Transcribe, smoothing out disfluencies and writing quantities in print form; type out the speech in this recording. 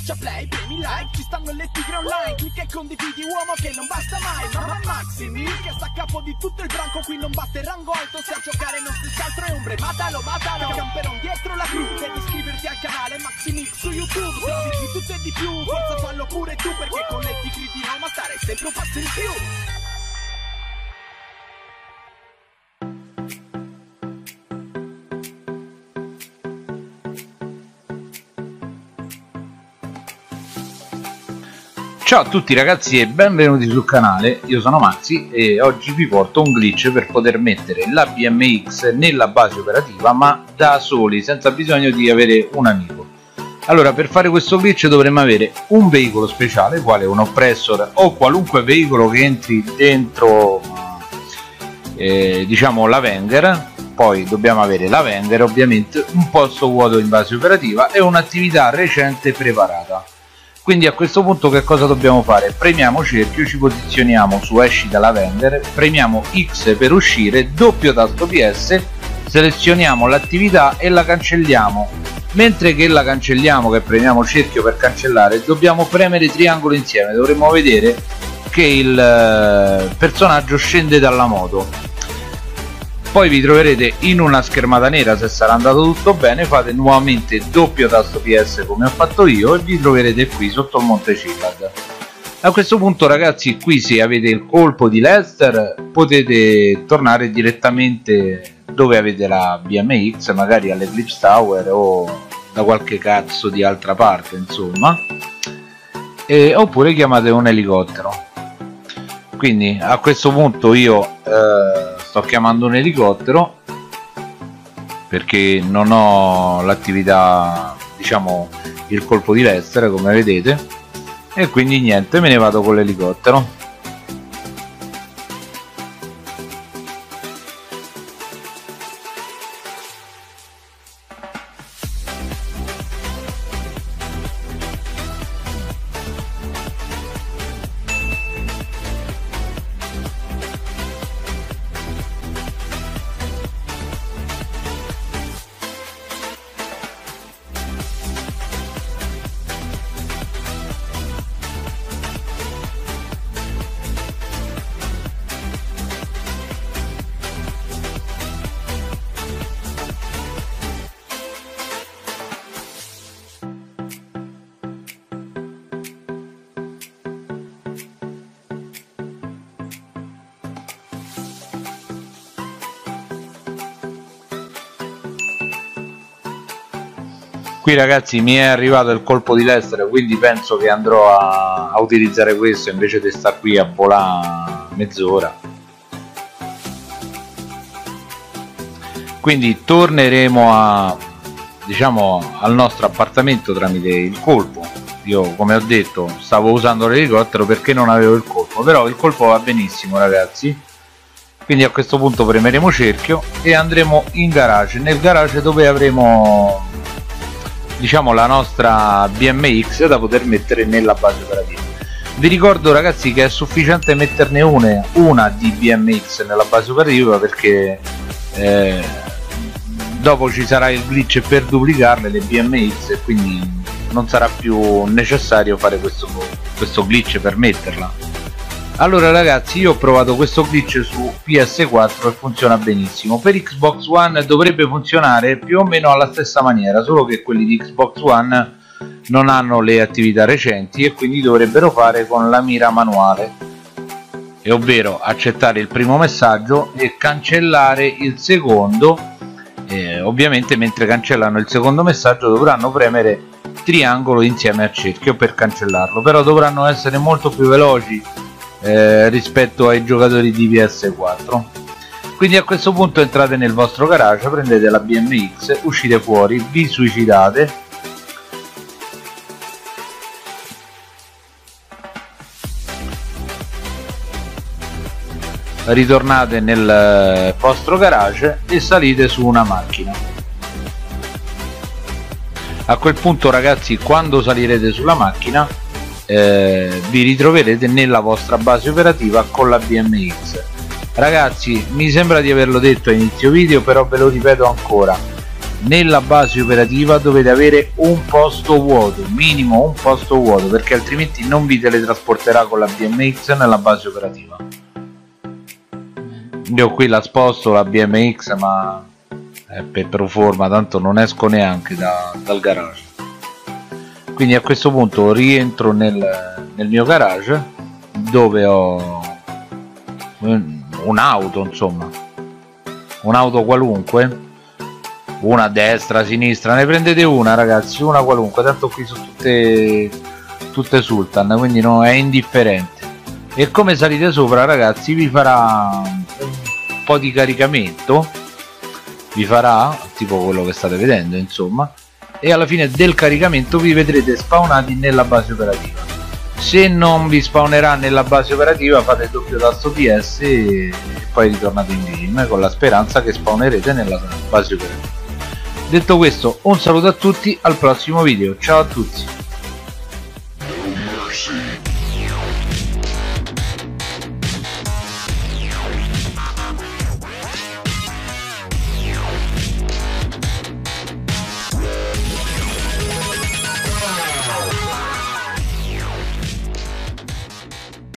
schiaccia play, premi like, ci stanno le tigre online, clicca e condividi, uomo che non basta mai. Ma Maximil che sta a capo di tutto il branco, qui non basta il rango alto, se a giocare non stesse altro è ombre, matalo, camperon dietro la crew, devi iscriverti al canale Maximil su YouTube, se ti di tutto e di più, forza fallo pure tu, perché con le tigre di Roma stare sempre un passo in più. Ciao a tutti ragazzi e benvenuti sul canale, io sono Maxi e oggi vi porto un glitch per poter mettere la BMX nella base operativa ma da soli, senza bisogno di avere un amico. Allora, per fare questo glitch dovremmo avere un veicolo speciale, quale un oppressor o qualunque veicolo che entri dentro diciamo la Wenger. Poi dobbiamo avere la Wenger, ovviamente un posto vuoto in base operativa e un'attività recente preparata. Quindi a questo punto che cosa dobbiamo fare? Premiamo cerchio, ci posizioniamo su esci dalla Wenger, premiamo X per uscire, doppio tasto PS, selezioniamo l'attività e la cancelliamo. Mentre che la cancelliamo, che premiamo cerchio per cancellare, dobbiamo premere triangolo insieme, dovremo vedere che il personaggio scende dalla moto. Poi vi troverete in una schermata nera, se sarà andato tutto bene fate nuovamente doppio tasto PS come ho fatto io e vi troverete qui sotto il monte Cillad. A questo punto ragazzi, qui se avete il colpo di Lester potete tornare direttamente dove avete la BMX, magari all'Eclipse Tower o da qualche cazzo di altra parte, insomma, oppure chiamate un elicottero. Quindi a questo punto io sto chiamando un elicottero perché non ho l'attività, diciamo il colpo di Lester come vedete, e quindi niente, me ne vado con l'elicottero. Qui ragazzi mi è arrivato il colpo di Lester, quindi penso che andrò a utilizzare questo invece di stare qui a volare mezz'ora. Quindi torneremo diciamo al nostro appartamento tramite il colpo. Io, come ho detto, stavo usando l'elicottero perché non avevo il colpo, però il colpo va benissimo ragazzi. Quindi a questo punto premeremo cerchio e andremo in garage, nel garage dove avremo, diciamo, la nostra BMX da poter mettere nella base operativa. Vi ricordo ragazzi che è sufficiente metterne una di BMX nella base operativa, perché dopo ci sarà il glitch per duplicarle le BMX e quindi non sarà più necessario fare questo glitch per metterla. Allora ragazzi, io ho provato questo glitch su PS4 e funziona benissimo. Per Xbox One dovrebbe funzionare più o meno alla stessa maniera, solo che quelli di Xbox One non hanno le attività recenti e quindi dovrebbero fare con la mira manuale, e ovvero accettare il primo messaggio e cancellare il secondo. Ovviamente mentre cancellano il secondo messaggio dovranno premere triangolo insieme a cerchio per cancellarlo, però dovranno essere molto più veloci rispetto ai giocatori di PS4. Quindi a questo punto entrate nel vostro garage, prendete la BMX, uscite fuori, vi suicidate, ritornate nel vostro garage e salite su una macchina. A quel punto ragazzi, quando salirete sulla macchina vi ritroverete nella vostra base operativa con la BMX. Ragazzi, mi sembra di averlo detto a inizio video, però ve lo ripeto ancora: nella base operativa dovete avere un posto vuoto, minimo un posto vuoto, perché altrimenti non vi teletrasporterà con la BMX nella base operativa. Io qui la sposto la BMX, ma è per pro forma, tanto non esco neanche dal garage. Quindi a questo punto rientro nel mio garage, dove ho un'auto, insomma un'auto qualunque, una a destra, a sinistra, ne prendete una ragazzi, una qualunque, tanto qui sono tutte Sultan, quindi no, è indifferente. E come salite sopra ragazzi vi farà un po' di caricamento, vi farà tipo quello che state vedendo insomma, e alla fine del caricamento vi vedrete spawnati nella base operativa. Se non vi spawnerà nella base operativa fate il doppio tasto PS e poi ritornate in game con la speranza che spawnerete nella base operativa. Detto questo, un saluto a tutti, al prossimo video, ciao a tutti.